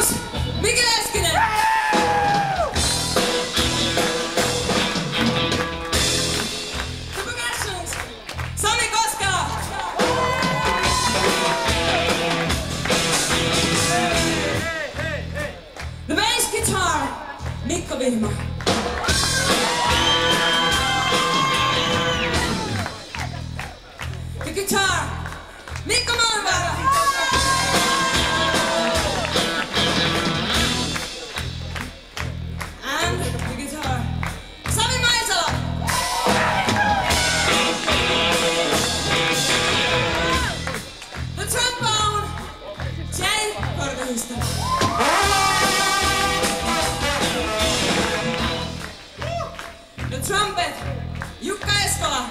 Markus Mikeleskinen. The percussions, Sami Koskela. The bass guitar, Mikko Vihma. The guitar, Mikko Malmvaara. And the guitar, Sami Maisala. The trombone, Jay Korvehista. The trumpet, Jukka Eskola.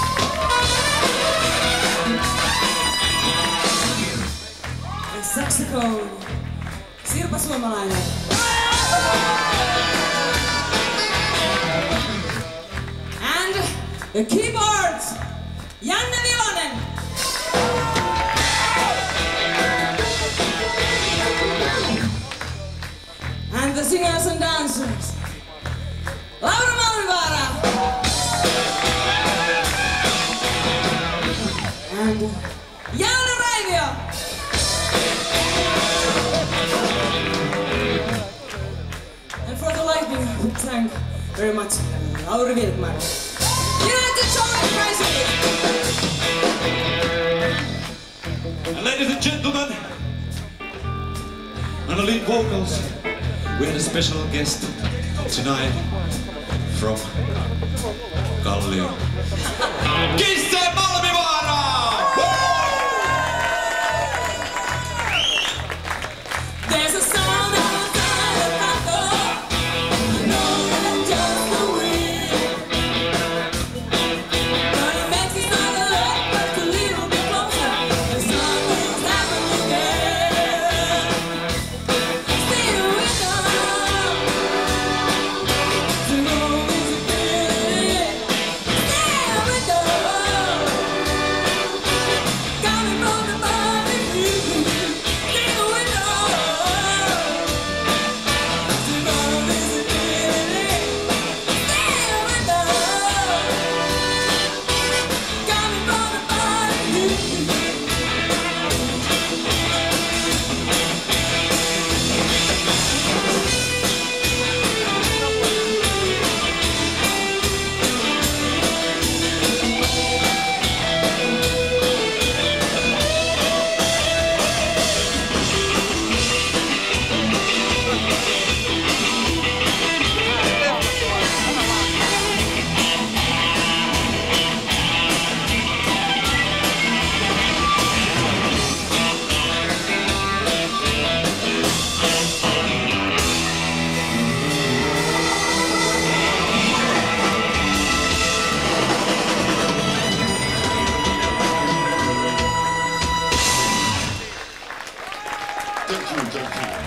The saxophone, Sirpa Suomalainen. And the keyboards, Janne Vilonen. And the singers and dancers, Laura Malmvaara. And Jaana Raivio. And for the lightning, we thank very much Lauri Wilkman. United Soviet President. And ladies and gentlemen, on the lead vocals, we had a special guest tonight from Kallio. Kisse Malmivaara! There's a sound outside the battle. I know that just the wind. But it makes me start to look just a little bit closer. And something's happening again. Stay with us. To know is a feeling. Stay with us. Coming from the body. Stay with us. Thank you.